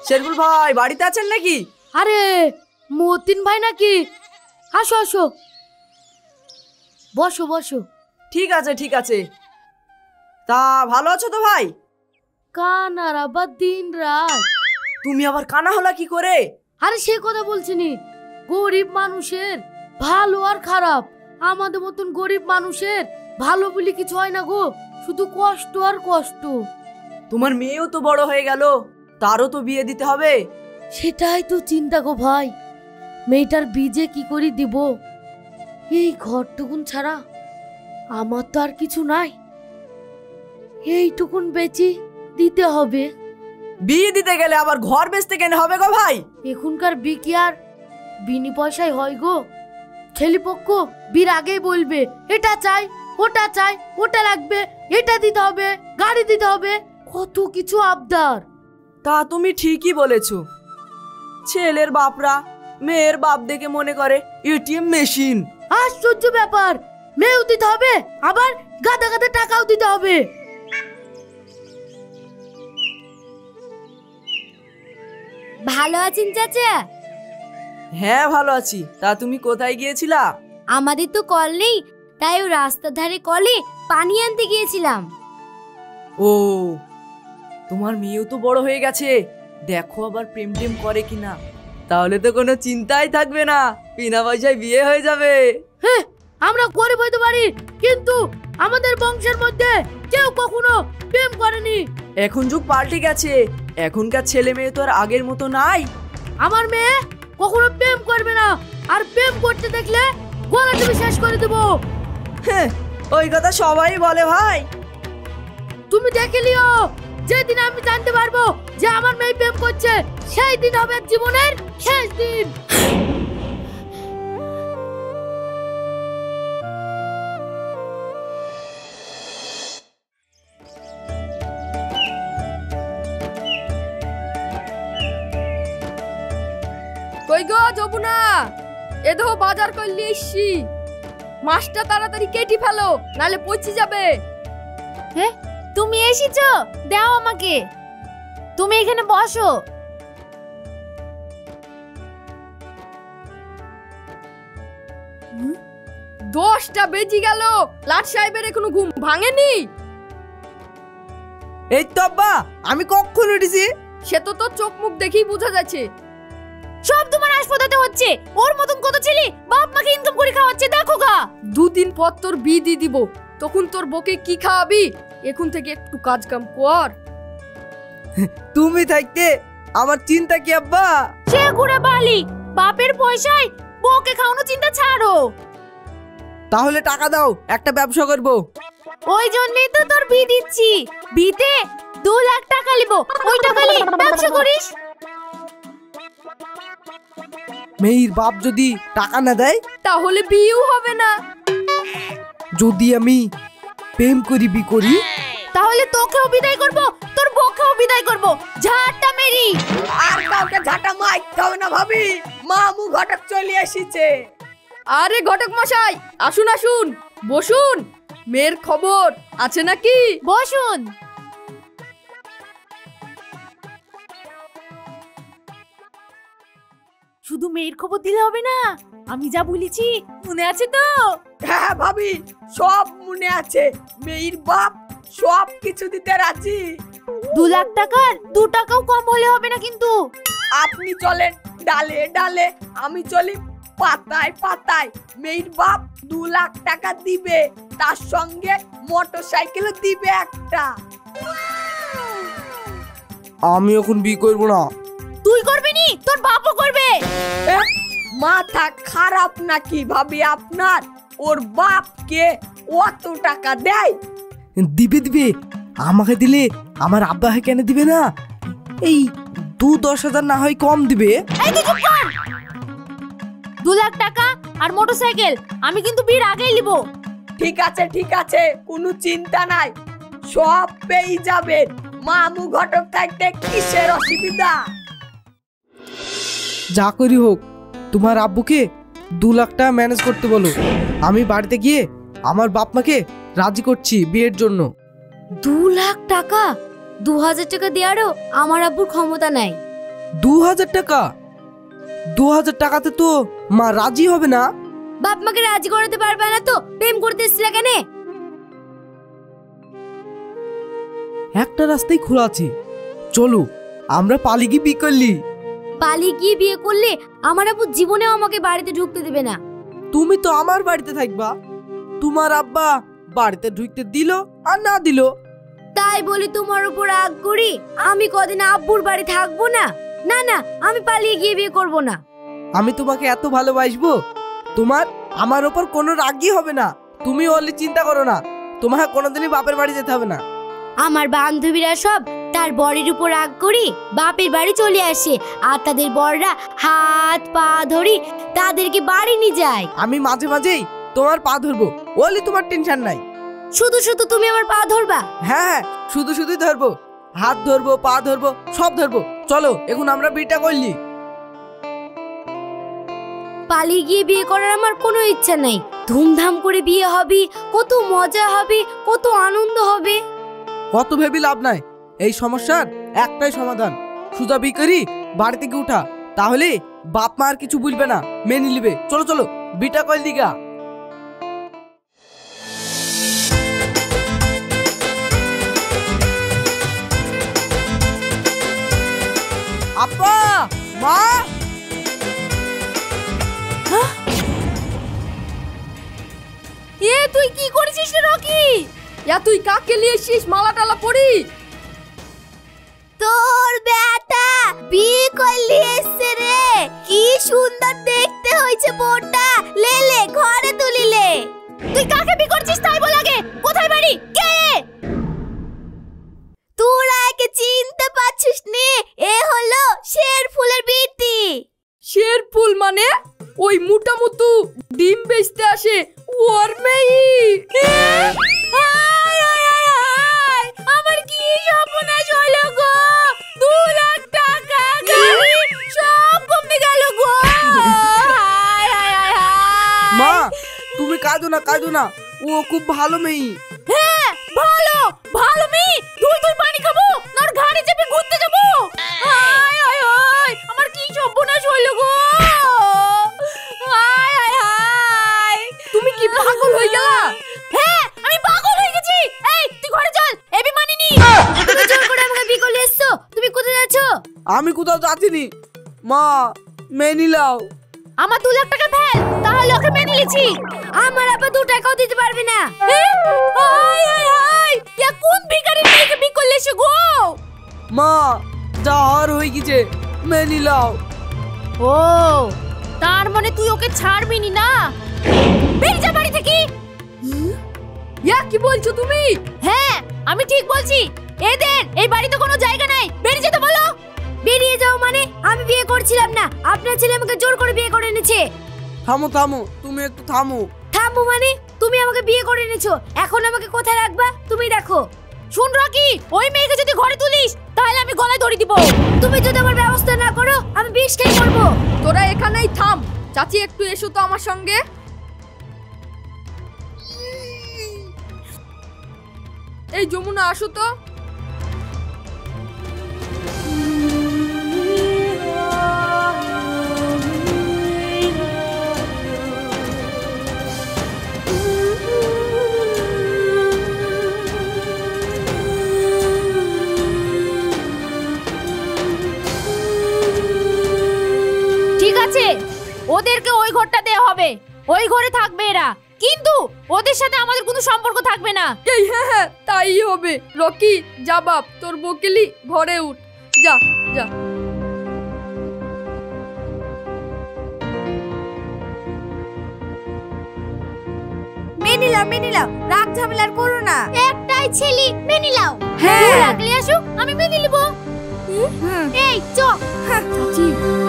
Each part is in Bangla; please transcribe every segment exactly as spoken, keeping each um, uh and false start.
শেরফুল ভাই বাড়িতে আছেন নাকি? আরে মতিন ভাই নাকি? আসো আসো, বসো বসো। ঠিক আছে ঠিক আছে। তা ভালো আছো তো ভাই? কানার আবার দিন রাত। তুমি আবার কানা হলা কি করে? আরে সে কথা বলছিনি, গরিব মানুষের ভালো আর খারাপ, আমাদের মতন গরিব মানুষের ভালো বলে কিছু হয় না গো, শুধু কষ্ট আর কষ্ট। তোমার মেয়েও তো বড় হয়ে গেল, তারও তো বিয়ে দিতে হবে। সেটাই তো চিন্তা গো ভাই, মেয়েটার বীজে কি করে দিব? এই ঘরটুকুন ছাড়া আমার তো আর কিছু নাই, এইটুকুন বেচি দিতে হবে। বিয়ে দিতে গেলে আবার ঘর বেচতে কেন হবে গো ভাই? এখনকার বি কি আর বিনি পয়সায় হয় গো? ছেলেপক্ষ বির আগেই বলবে এটা চাই ওটা চাই, ওটা লাগবে, এটা দিতে হবে, গাড়ি দিতে হবে, কত কিছু আবদার। তা তুমি ঠিকই বলেছো, ছেলের বাপরা মেয়ের বাপ দেখে মনে করে এটিএম মেশিন। আশ্চর্য ব্যাপার, মেয়েও দিতে হবে আবার গাদা গাদা টাকাও দিতে হবে। ভালো আছেন চাচা? হ্যাঁ ভালো আছি। তা তুমি কোথায় গিয়েছিলা? আমাদের তো কল নেই, তাই ও রাস্তার ধারে কলে পানি আনতে গিয়েছিলাম। ও, তোমার মেয়েও তো বড় হয়ে গেছে, দেখো আবার প্রেম টেম করে কিনা, তাহলে তো কোনো চিন্তাই থাকবে না, বিনা পয়সায় বিয়ে হয়ে যাবে। হ্যাঁ, আমরা গরিব হইতে পারি, কিন্তু আমাদের বংশের মধ্যে কেউ কখনো প্রেম করেনি। এখন যুগ পাল্টে গেছে, এখনকার ছেলে মেয়ে তো আর আগের মতো নাই। আমার মেয়ে কখনো প্রেম করবে না, আর প্রেম করতে দেখলে গলা টিপে শেষ করে দেব। হ্যাঁ, ওই কথা সবাই বলে ভাই। তুমি দেখে লিও, যেদিন আমি জানতে পারবো যে আমার মেয়ে প্রেম করছে, সেই দিন হবে জীবনের শেষ দিন। কই গো যমুনা, এ দেখো বাজার করলি এসছি, মাছটা তাড়াতাড়ি কেটে ফেলো, নালে পচে যাবে। হ্যাঁ, তুমি এসেছো? দাও আমাকে, তুমি এখানে বসো। দশটা বেজে গেল, লাট সাহেবের এখনো ঘুম ভাঙেনি। এই তো আব্বা, আমি কখন উঠেছি? সে তো তোর চোখ মুখ দেখেই বোঝা যাচ্ছে। সব তোমার হাসপাতালে হচ্ছে, ওর মতন কত ছেলে বাপ মাকে ইনকাম করে খাওয়াচ্ছে, দেখো গা। দুদিন পর তোর বিয়ে দিয়ে দিব, তখন তোর বকে কি খাওয়াবি? এখন থেকে একটু কাজ কাম কর। তুমি থাকতে আমার চিন্তা কি আব্বা? সে ঘুরে বালি, বাপের পয়সায় বউকে খাওয়ানো চিন্তা ছাড়ো। তাহলে টাকা দাও, একটা ব্যবসা করব। ওই জন্যই তো তোর বিয়ে দিচ্ছি, বিতে দু লাখ টাকা লিবো, ওই টাকা নিয়ে ব্যবসা করিস। মেয়ের বাপ যদি টাকা না দেয় তাহলে বিয়েও হবে না। যদি আমি প্রেম করি বি করি, তাহলে তোকেও বিদায় করব, তোর বউকেও বিদায় করব, ঝাড়টা মেরি। আর কাউকে ঝাঁটা মারতে হবে না ভাবি, মামু ঘটক চলে এসেছে। আরে ঘটক মশাই, আসুন আসুন, বসুন। মেয়ের খবর আছে নাকি? বসুন। শুধু মেয়ের খবর দিলে হবে না, আমি যা বলেছি মনে আছে তো? হ্যাঁ ভাবি, সব মনে আছে। মেয়ের বাপ সব কিছু দিতে রাজি। দু লাখ টাকার দু টাকাও কম হলে হবে না কিন্তু। আপনি চলেন ডালে ডালে, আমি চলি পাতায় পাতায়। মেয়ের বাপ দু লাখ টাকা দিবে, তার সঙ্গে মোটর সাইকেল দিবে একটা। আমি এখন বিয়ে করবো না। তুই করবি নি, তোর বাপও করবে। মাথা খারাপ নাকি ভাবি আপনার? ওর বাপকে অত টাকা দেয়? দিবে দিবে, আমাকে দিলে আমার আব্বাকে কেন দিবে না? এই দু দশ হাজার না হয় কম দিবে। এই তুই চুপ কর। দু লাখ টাকা আর মোটরসাইকেল আমি কিন্তু বিয়ের আগেই নিব। ঠিক আছে ঠিক আছে, কোনো চিন্তা নাই, সব পেয়ে যাবেন। মামু ঘটক থাকতে কিসের অসুবিধা? যা করি হোক, তোমার আব্বুকে দু লাখ টাকা ম্যানেজ করতে বলো। আমি বাড়িতে গিয়ে আমার বাপ মাকে রাজি করছি বিয়ের জন্য। দু লাখ টাকা? দু হাজার টাকা দেওয়ারও আমার আব্বুর ক্ষমতা নাই। দু হাজার টাকা? দু হাজার টাকাতে তো মা রাজি হবে না। বাপ মাকে রাজি করাতে পারবে না তো প্রেম করতে এসেছিলে কেন? একটা রাস্তাই খোলা আছে, চলো আমরা পালিয়ে গিয়ে বিয়ে করলি। পালিয়ে গিয়ে বিয়ে করলে আমার আব্বু জীবনেও আমাকে বাড়িতে ঢুকতে দেবে না। তুমি তো আমার বাড়িতে থাকবা, তোমার আব্বা বাড়িতে ঢুকতে দিল আর না দিল। তাই বলি তোমার উপর রাগ করি আমি কদিন আব্বুর বাড়ি থাকবো না? না না, আমি পালিয়ে গিয়ে বিয়ে করব না। আমি তোমাকে এত ভালোবাসবো, তোমার আমার ওপর কোনো রাগই হবে না। তুমি ওলি চিন্তা করো না, তোমার কোনোদিনই বাপের বাড়ি যেতে হবে না। আমার বান্ধবীরা সব তার বরের উপর রাগ করি বাপের বাড়ি চলে আসে, আর তাদের বররা হাত পা ধরি তাদেরকে বাড়ি নিয়ে যায়। আমি মাঝে মাঝেই তোমার পা ধরবো, ওলি তোমার টেনশন নাই। শুধু শুধু তুমি আমার পা ধরবা? হ্যাঁ হ্যাঁ, শুধু শুধুই ধরবো, হাত ধরবো, পা ধরবো, সব ধরবো। চলো এখন আমরা বিয়েটা করলি। পালিয়ে গিয়ে বিয়ে করার আমার কোনো ইচ্ছা নাই। ধুমধাম করে বিয়ে হবে, কত মজা হবে, কত আনন্দ হবে। কত ভেবে লাভ নাই, এই সমস্যার একটাই সমাধান, সুজা বিয়ে করি বাড়ি থেকে উঠা, তাহলে বাপ মা আর কিছু বুঝবে না, মেনে নিবে। চলো চলো বিটা কইল দিগা। আপা, মা, এ তুই কি করেছিস রে রকি? ইয়া তুই কাকে নিয়ে এসেছিস মালা টালা পরি? তোর বেটা বিয়ে করলি এসছে রে, কি সুন্দর দেখতে হইছে বোনটা, লে লে ঘরে তুলিলে। তুই কাকে বিয়ে করছিস তাই বল আগে, কোথায় বাড়ি, কে? তোরা একে চিনতে পারছিস নি? এ হলো শের ফুলের বিটি। শের ফুল মানে ওই মোটা মতো ডিম বেচতে আসে ওর মেয়ে। আমার কি সর্বনাশ হলো গো, দু লাখ টাকা গাড়ি সব কমে গেল গো। মা তুমি কাঁদো না, কাঁদো না, ও খুব ভালো মেয়ে। হ্যাঁ ভালো ভালো মেয়ে, দুই দুই পানি খাবো না ঘাড়ে চেপে ঘুরতে যাবো। হায় হায় হায়, আমার কি সর্বনাশ হলো গো। হায় হায় হায়, তুমি কি পাগল হয়ে গেলা? হ্যাঁ আমি পাগল হয়ে গেছি। এই তুই ঘরে চল, এবি মানিনি। তুমি জোর করে আমাকে বিয়ে করলে এসছো, তুমি কোথায় যাচ্ছো? আমি কোথাও যাচ্ছিনি মা, মেনে নিলাও। আমার দু লাখ টাকা ফেল, তাহলে ওকে মেনে নিয়েছি। আমার আবার দু টাকাও দিতে পারবে না। হায় হায় হায়, এ কোন ভিখারি মেয়েকে বিয়ে করলে এসে গো। মা যা আর হয়ে গেছে, মেনে নিলাও। ও তার মানে তুই ওকে ছাড়বিনি না? বেরিয়ে যা বাড়ি থেকে। ইয়া কি বলছো তুমি? হ্যাঁ আমি ঠিক বলছি, এদের এই বাড়িতে কোনো জায়গা নাই, বেরিয়ে যেতে বলো। বেরিয়ে যাও মানে? আমি বিয়ে করছিলাম না, আপনার ছেলে আমাকে জোর করে বিয়ে করে এনেছে। থামো থামো, তুমি একটু থামো। থামো মানে? তুমি আমাকে বিয়ে করে এনেছো, এখন আমাকে কোথায় রাখবা তুমি দেখো। শুন রকি, ওই মেয়েকে যদি ঘরে তুলিস তাহলে আমি গলায় দড়ি দিব। তুমি যদি আমার ব্যবস্থা না করো আমি বিষ খেয়ে মরবো। তোরা এখানেই থাম, চাচি একটু এসো তো আমার সঙ্গে। এই যমুনা আসো তো। ঠিক আছে, ওদেরকে ওই ঘরটা দেওয়া হবে, ওই ঘরে থাকবে এরা, কিন্তু ওদের সাথে আমাদের কোনো সম্পর্ক থাকবে না। এই হ্যাঁ হ্যাঁ তাই হবে। রকি যা বাপ, তোর বকেলি ঘরে উঠ, যা যা। মেনে নিলাম মেনে নিলাম, রাগ ঝামেলা আর করো না। একটাই ছেলে, মেনে নিলাও। হ্যাঁ রাগলে আসুক, আমি মেনে নিব। এই চ চাচি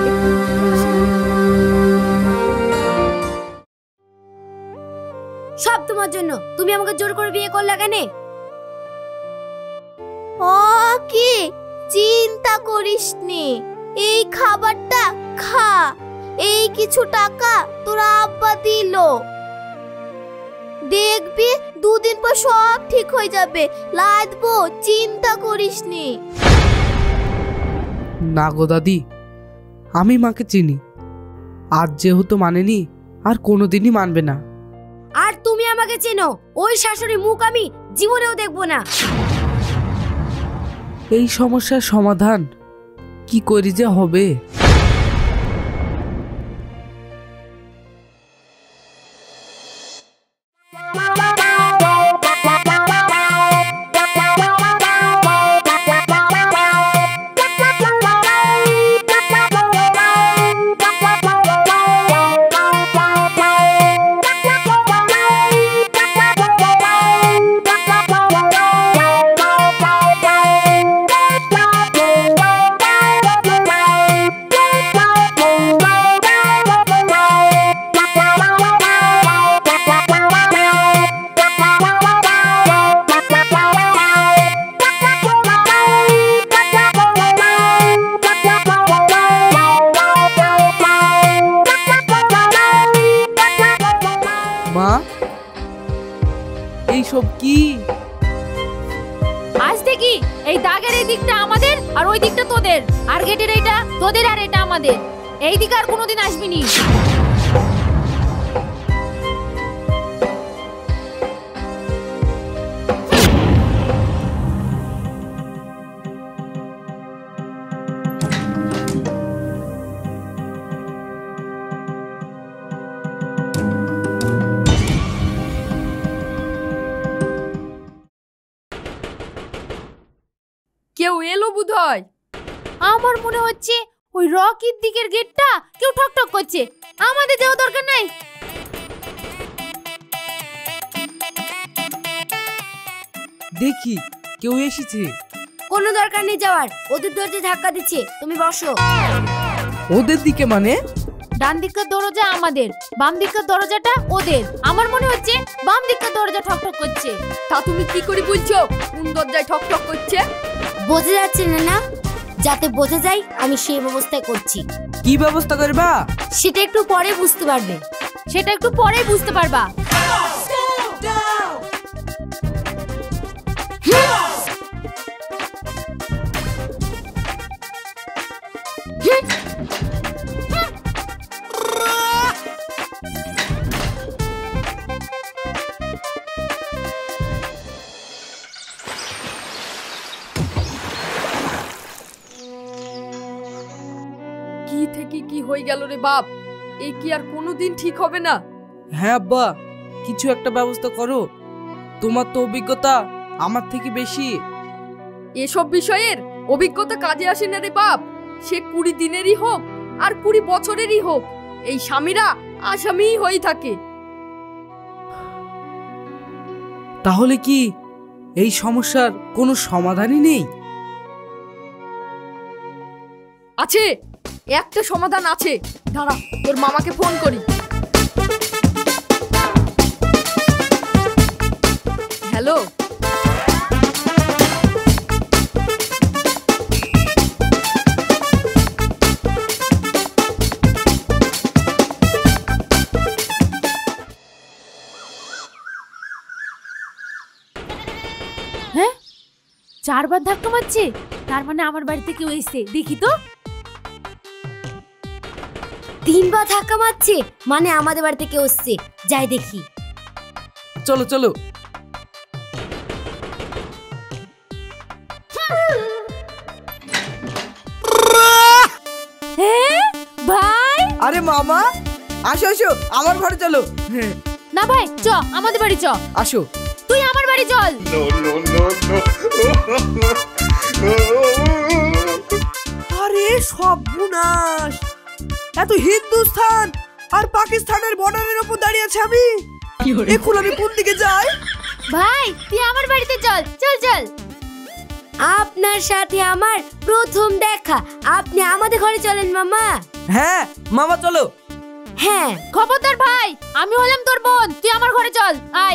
সব তোমার জন্য, তুমি আমাকে জোর করে বিয়ে করলে কেন? ও কি চিন্তা করিসনি, এই খাবারটা খা, এই কিছু টাকা তোরা আব্বা দিল, দেখবি দুদিন পর সব ঠিক হয়ে যাবে, লাদবো, চিন্তা করিসনি। না গো দাদি, আমি মাকে চিনি। আজ যেহেতু মানেনি, আর কোনোদিনই মানবে না। আর তুমি আমাকে চেনো, ওই শাশুড়ি মুখ আমি জীবনেও দেখবো না। এই সমস্যার সমাধান কি করি যে হবে? মা, এইসব কি? আজ থেকে এই দাগের এই দিকটা আমাদের আর ওই দিকটা তোদের, আর গেটের এইটা তোদের আর এটা আমাদের। এই দিকে আর কোনোদিন আসবি নি। কেউ এলো বোধহয়। আমার মনে হচ্ছে ওই রকির দিকের গেটটা কেউ ঠক ঠক করছে। আমাদের যাওয়া দরকার নাই। দেখি কেউ এসেছে। কোনো দরকার নেই যাওয়ার, ওদের দরজায় ধাক্কা দিচ্ছে। তুমি বসো। ওদের দিকে মানে? ডান দিকের দরজা আমাদের, বাম দিকের দরজাটা ওদের। আমার মনে হচ্ছে বাম দিকের দরজা ঠক ঠক করছে। তা তুমি কি করে বুঝছো কোন দরজায় ঠক ঠক করছে? বোঝা যাচ্ছে না না? যাতে বোঝা যায় আমি সেই ব্যবস্থায় করছি। কি ব্যবস্থা করবা? সেটা একটু পরে বুঝতে পারবে। সেটা একটু পরে বুঝতে পারবা। কি থেকে কি হয়ে গেল রে বাপ, এই কি আর কোনোদিন ঠিক হবে না? হ্যাঁ আব্বা, কিছু একটা ব্যবস্থা করো। তোমার তো অভিজ্ঞতা আমার থেকে বেশি। এসব বিষয়ের অভিজ্ঞতা কাজে আসে না রে বাপ। সে কুড়ি দিনেরই হোক আর কুড়ি বছরেরই হোক, এই স্বামীরা আসামিই হয়ে থাকে। তাহলে কি এই সমস্যার কোনো সমাধানই নেই? আছে, একটা সমাধান আছে। দাঁড়া, তোর মামাকে ফোন করি। হ্যালো, হ্যাঁ, চারবার ধাক্কা মারছে। তার মানে আমার বাড়িতে কেউ এসেছে। দেখি তো। তিনবার ধাক্কা মারছে, মানে আমাদের বাড়িতে কেউ এসেছে। যাই দেখি। চলো চলো। ভাই, আরে মামা, আসো আসো, আমার ঘরে চলো। হ্যাঁ, না ভাই, চ আমাদের বাড়ি চ। আসো। তুই আমার বাড়ি চল। আরে সর্বনাশ, এত হিন্দুস্তান আর পাকিস্তানের বর্ডারের উপর দাঁড়িয়ে আছে আমি। এখন আমি কোন দিকে যাই? ভাই, তুই আমার বাড়িতে চল। চল চল। আপনার সাথে আমার প্রথম দেখা। আপনি আমাদের ঘরে চলেন মামা। হ্যাঁ মামা, চলো। হ্যাঁ, খবরদার ভাই, আমি হলাম তোর বোন। তুই আমার ঘরে চল। আয়।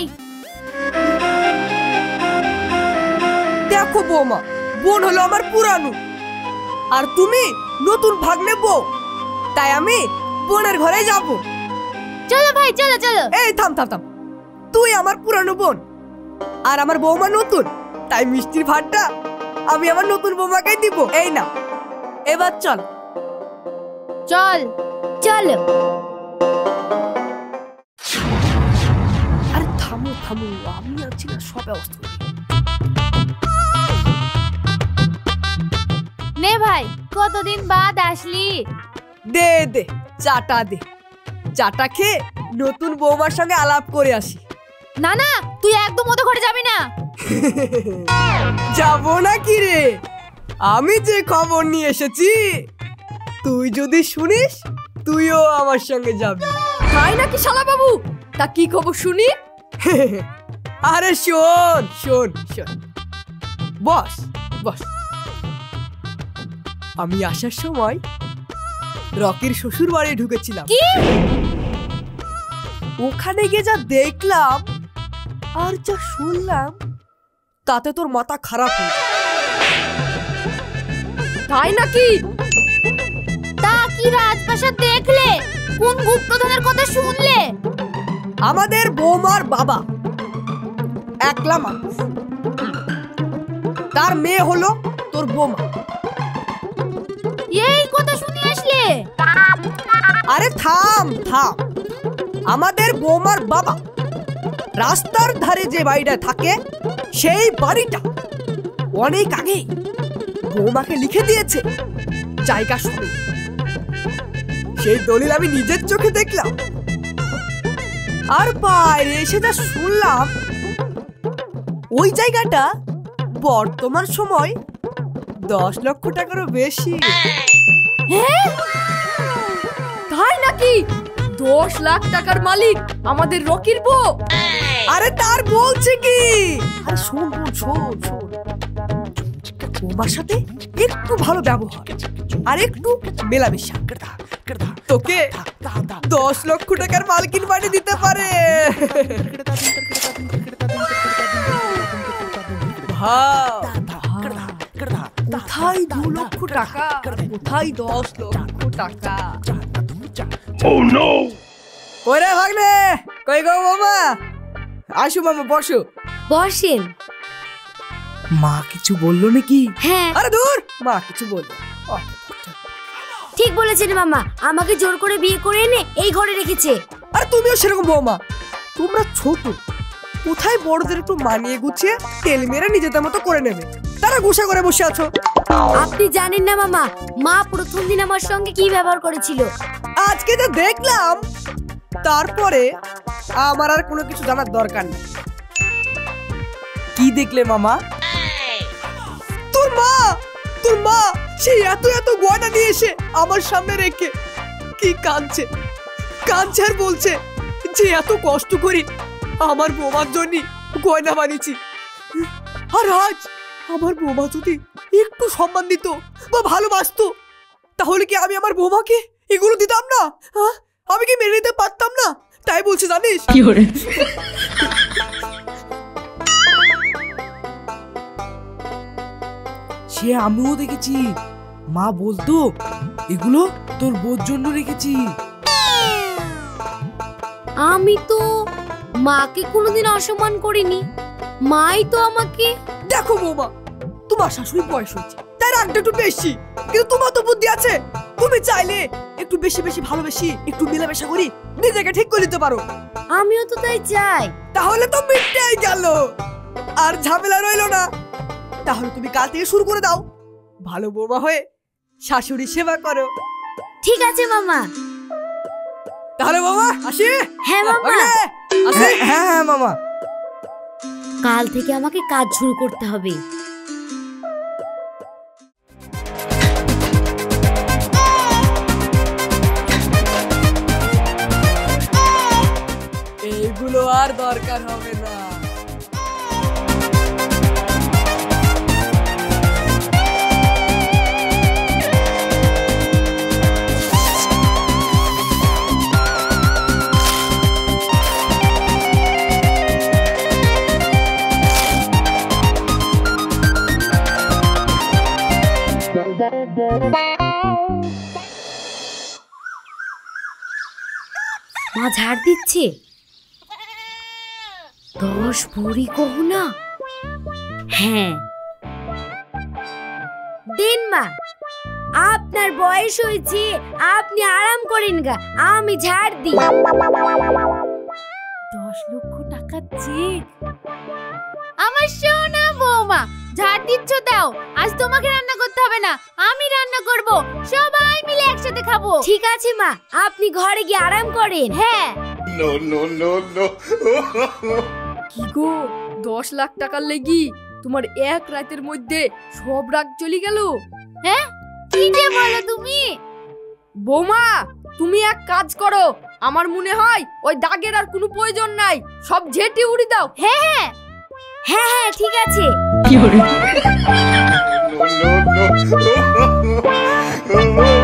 দেখো বৌমা, বোন হলো আমার পুরানো, আর তুমি নতুন ভাগ্নে বউ, তাই আমি বোনের ঘরে যাব। চলো ভাই, চলো চলো। এই থাম থাম থাম, তুই আমার পুরানো বোন আর আমার বৌমা নতুন, তাই মিষ্টির ভাতটা আমি আমার নতুন বৌমাকেই দিব। এই না, এবার চল চল চলো। আরে থামো থামো, আমি আছি না, সব ব্যবস্থা করি। নে ভাই, কতদিন বাদ আসলি? দে দে চাটা দে, চাটা খেয়ে নতুন বৌমার সঙ্গে আলাপ করে আসি। না না, তুই একদম ওদের ঘরে যাবি না। যাবো না কি রে, আমি যে খবর নিয়ে এসেছি তুই যদি শুনিস তুইও আমার সঙ্গে যাবি। তাই নাকি শালা বাবু? তা কি খবর শুনি? আরে শোন শোন শোন, বস বস। আমি আসার সময় রকির শ্বশুর বাড়ি ঢুকেছিলাম। কি? ওখানে গিয়ে যা দেখলাম আর যা শুনলাম তাতে তোর মাথা খারাপ হয়ে গেল। তাই নাকি? তা কি রাজপ্রাসাদ দেখলে? কোন গুপ্তধনের কথা শুনলে? আমাদের বৌমার বাবা একলা মানুষ, তার মেয়ে হলো তোর বৌমা। এই কথা শুনে আসলে? আরে থাম থাম, আমাদের বৌমার বাবা রাস্তার ধারে যে বাড়িটা থাকে সেই বাড়িটা অনেক আগে বৌমাকে লিখে দিয়েছে জায়গা সবে। সেই দলিল আমি নিজের চোখে দেখলাম, আর বাইরে এসে যা শুনলাম ওই জায়গাটা বর্তমান সময় দশ লক্ষ টাকারও বেশি। তাই নাকি? দশ লাখ টাকার মালিক আমাদের রকির বউ? আরে তার বলছে কি, আরে শোন শোন শোন, বৌমার সাথে একটু ভালো ব্যবহার আর একটু মেলামেশা, তোকে দশ লক্ষ টাকার মালকিন বাড়ি দিতে পারে। ভাব, কোথায় দু লক্ষ টাকা, কোথায় দশ লক্ষ টাকা। ওরে ভাগলে, কই গো মামা? আসো মামা, বসো। বসেন। মা কিছু বললো নাকি? হ্যাঁ আরে দূর, মা কিছু বললো? ঠিক বলেছেন মামা, আমাকে জোর করে বিয়ে করে এনে এই ঘরে রেখেছে। আরে তুমিও সেরকম বৌমা, তোমরা ছোট, কোথায় বড়দের একটু মানিয়ে গুছিয়ে তেল মেরে নিজেদের মতো করে নেবে, তারা গোসা করে বসে আছো। আপনি জানেন না মামা, মা প্রথম দিন আমার সঙ্গে কি ব্যবহার করেছিল। আজকে যে দেখলাম তারপরে আমার আর কোনো কিছু জানার দরকার নেই। কি দেখলে মামা? তোর মা, তোর মা সেই এত এত গয়না নিয়ে এসে আমার সামনে রেখে কি কাঁদছে, কাঁদছে আর বলছে যে এত কষ্ট করি আমার বৌমার জন্য গয়না বানিয়েছি, আর আজ আমার বৌমা যদি একটু সম্মান দিত বা ভালোবাসতো তাহলে কি আমি আমার বৌমাকে এগুলো দিতাম না? হ্যাঁ, আমি কি মেনে নিতে পারতাম না? তাই বলছি জানিস। কি করে সে আমিও দেখেছি, মা বলতো এগুলো তোর বোর জন্য রেখেছি। আমি তো মাকে কোনোদিন অসম্মান করিনি, মাই তো আমাকে। দেখো বৌমা, তোমার শাশুড়ি বয়স হয়েছে তাই রাগটা একটু বেশি, কিন্তু তোমার তো বুদ্ধি আছে, তুমি চাইলে একটু বেশি বেশি ভালোবেসি একটু মেলামেশা করি নিজেকে ঠিক করে নিতে পারো। আমিও তো তাই চাই। তাহলে তো মিটতেই গেল, আর ঝামেলা রইলো না। তাহলে তুমি কাল থেকে শুরু করে দাও, ভালো বৌমা হয়ে শাশুড়ি সেবা করো। ঠিক আছে মামা। তাহলে বৌমা আসি। হ্যাঁ মামা। আসি। হ্যাঁ হ্যাঁ হ্যাঁ মামা। কাল থেকে আমাকে কাজ শুরু করতে হবে। এইগুলো আর দরকার হবে না। মা ঝাড় দিচ্ছে। দশ ভরি গহনা। হ্যাঁ দিন মা, আপনার বয়স হয়েছে, আপনি আরাম করেন গা, আমি ঝাড় দিই। দশ লক্ষ টাকা চেক। আমার সোনা বৌমা, ঝাড় দিচ্ছ দাও, আজ তোমাকে রান্না করতে হবে না, আমি রান্না করব, সবাই মিলে একসাথে খাবো। ঠিক আছে মা, আপনি ঘরে গিয়ে আরাম করেন। হ্যাঁ। No, no, no, no. কি গো, দশ লাখ টাকার লেগি তোমার এক রাতের মধ্যে সব রাগ চলে গেল? হ্যাঁ, কি যে বলো তুমি? বৌমা, তুমি এক কাজ করো, আমার মনে হয় ওই দাগের আর কোনো প্রয়োজন নাই, সব ঝেঁটে উড়ি দাও। হ্যাঁ হ্যাঁ হ্যাঁ হ্যাঁ ঠিক আছে। No, no, no.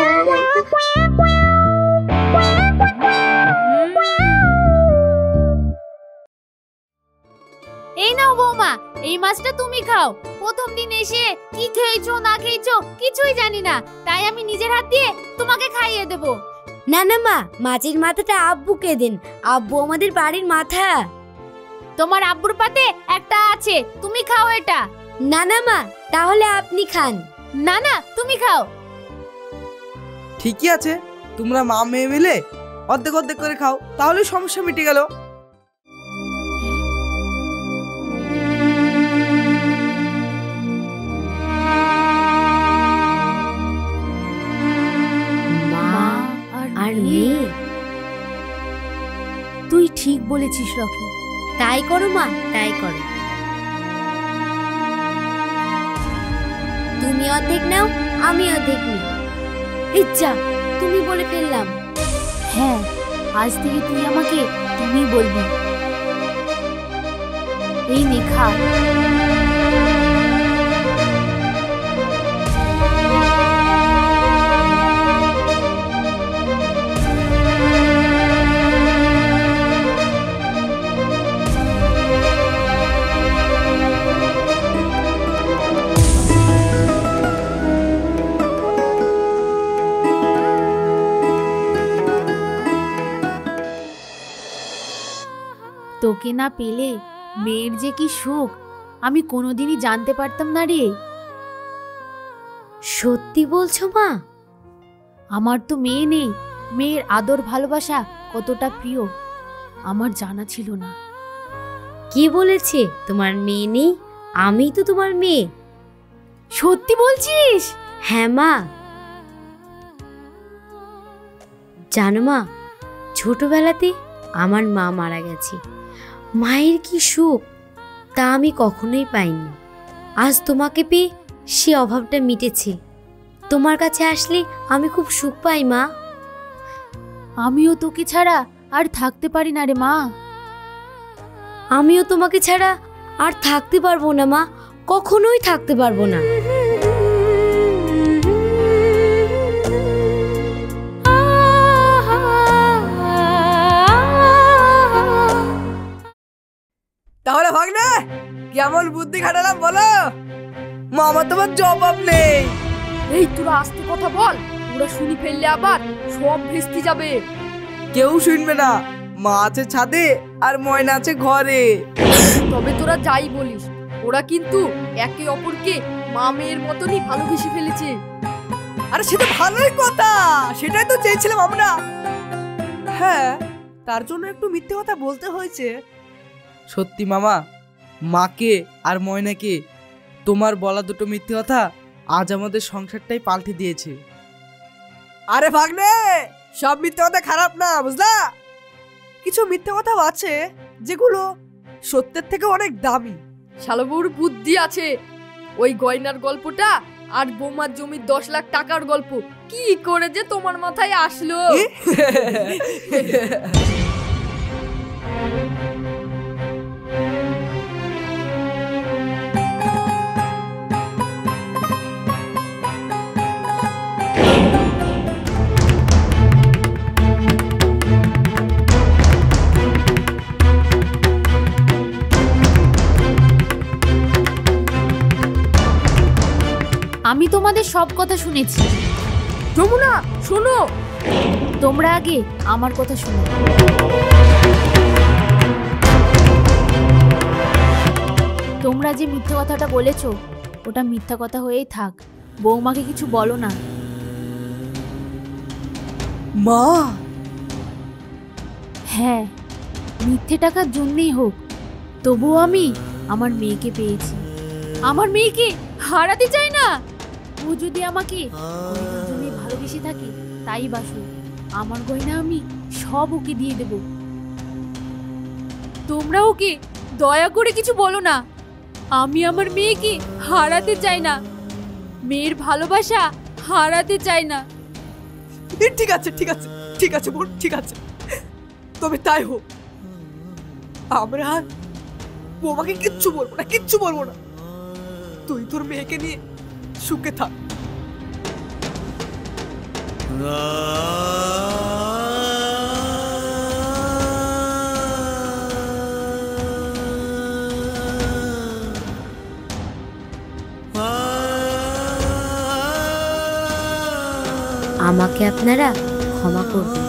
এই নাও বৌমা, এই মাছটা তুমি খাও। প্রথম দিন এসে কি খেয়েছো না খেয়েছো কিছুই জানি না, তাই আমি নিজের হাত দিয়ে তোমাকে খাইয়ে দেব। না না মা, মাছের মাথাটা আব্বুকে দিন, আব্বু আমাদের বাড়ির মাথা। তোমার আব্বুর পাতে একটা আছে, তুমি খাও এটা। না না মা, তাহলে আপনি খান। না না, তুমি খাও। ঠিকই আছে, তোমরা মা মেয়ে মিলে অর্ধেক অর্ধেক করে খাও, তাহলে সমস্যা মিটে গেল। আর মেয়ে, তুই ঠিক বলেছিস রকি। তাই করো মা, তাই করো। তুমি অর্ধেক নাও, আমি অর্ধেক নিই। ইচ্ছা, তুমি বলে ফেললাম। হ্যাঁ, আজ থেকে তুই আমাকে তুমি বলবি। এই নে খা। তোকে না পেলে মেয়ের যে কি সুখ আমি কোনোদিনই জানতে পারতাম না রে। সত্যি বলছো মা? আমার তো মেয়ে নেই, মেয়ের আদর ভালোবাসা কতটা প্রিয় আমার জানা ছিল না। কে বলেছে তোমার মেয়ে নেই? আমি তো তোমার মেয়ে। সত্যি বলছিস? হ্যাঁ মা। জানো মা, ছোটবেলাতে আমার মা মারা গেছে। মায়ের কি সুখ তা আমি কখনোই পাইনি। আজ তোমাকে পেয়ে সে অভাবটা মিটেছে। তোমার কাছে আসলে আমি খুব সুখ পাই মা। আমিও তোকে ছাড়া আর থাকতে পারি না রে মা। আমিও তোমাকে ছাড়া আর থাকতে পারবো না মা, কখনোই থাকতে পারবো না। তাহলে ভাগ্নে কেমন বুদ্ধি খাটালাম বলো? মামা তোমার জবাব নেই। এই তোরা আস্তে কথা বল, ওরা শুনি ফেললে আবার সব ভেস্তে যাবে। কেউ শুনবে না, মা আছে ছাদে আর ময়না আছে ঘরে। তবে তোরা যাই বলিস, ওরা কিন্তু একে অপরকে মা মেয়ের মতনই ভালোবেসে ফেলেছে। আরে সেটা ভালোই কথা, সেটাই তো চেয়েছিলাম আমরা। হ্যাঁ, তার জন্য একটু মিথ্যে কথা বলতে হয়েছে। সত্যি মামা, মাকে আর ময়নাকে তোমার বলা দুটো মিথ্যে কথা আজ আমাদের সংসারটাই পাল্টে দিয়েছে। আরে ভাগ্নে, সব মিথ্যে কথা খারাপ না, বুঝলা? কিছু মিথ্যে কথাও আছে যেগুলো সত্যের থেকে অনেক দামি। শালবউর বুদ্ধি আছে। ওই গয়নার গল্পটা আর বৌমার জমির দশ লাখ টাকার গল্প কি করে যে তোমার মাথায় আসলো? আমি তোমাদের সব কথা শুনেছি। যমুনা শোনো, তোমরা আগে আমার কথা শোনো। তোমরা যে মিথ্যা কথাটা বলেছো ওটা মিথ্যা কথা হয়েই থাক। বৌমাকে কিছু বলো না। মা, হ্যাঁ, মিথ্যে টাকার জন্যই হোক, তবুও আমি আমার মেয়েকে পেয়েছি। আমার মেয়েকে হারাতে চাই না। ও যদি আমাকে গয়নার জন্য ভালোবেসে থাকে তাই বাসুক, আমার গয়না আমি সব ওকে দিয়ে দেব। তোমরা ওকে দয়া করে কিছু বলো না। আমি আমার মেয়েকে হারাতে চাই না, মেয়ের ভালোবাসা হারাতে চাই না। ঠিক আছে ঠিক আছে ঠিক আছে বোন, ঠিক আছে, তবে তাই হোক। আমরা আর বৌমাকে কিচ্ছু বলবো না, কিচ্ছু বলবো না। তুই তোর মেয়েকে নিয়ে সুখে থাক। আমাকে আপনারা ক্ষমা করবেন।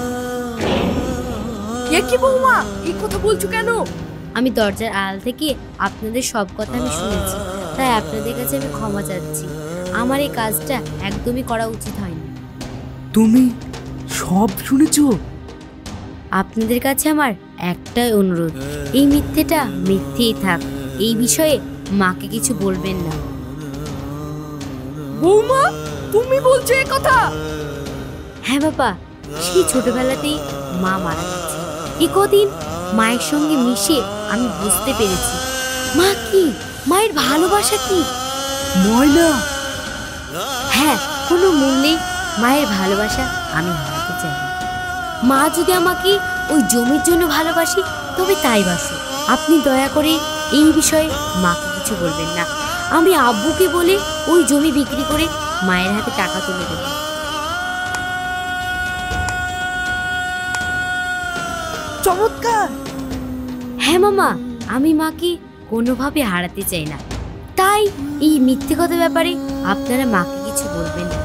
এ কি বৌমা, এই কথা বলছো কেন? আমি দরজার আড়াল থেকে আপনাদের সব কথা আমি শুনেছি, তাই আপনাদের কাছে আমি ক্ষমা চাচ্ছি। আমার এই কাজটা একদমই করা উচিত হয়নি। তুমি সব শুনেছো? আপনাদের কাছে আমার একটাই অনুরোধ, এই মিথ্যেটা মিথ্যেই থাক, এই বিষয়ে মাকে কিছু বলবেন না। বৌমা, তুমি বলছো এই কথা? হ্যাঁ বাবা, সেই ছোটবেলাতেই মা মারা গেছে। এই কদিন মায়ের সঙ্গে মিশে আমি বুঝতে পেরেছি মা কি, মায়ের ভালোবাসা কি। ময়না, হ্যাঁ, কোনো মূল্যেই মায়ের ভালোবাসা আমি হারাতে চাই না। মা যদি আমাকে ওই জমির জন্য ভালোবাসি তবে তাই বাসো। আপনি দয়া করে এই বিষয়ে মাকে কিছু বলবেন না। আমি আব্বুকে বলে ওই জমি বিক্রি করে মায়ের হাতে টাকা তুলে দেব। চমৎকার। হ্যাঁ মামা, আমি মাকে কোনোভাবে হারাতে চাই না, তাই এই মিথ্যে কথা ব্যাপারে আপনারা মাকে কিছু বলবেন না।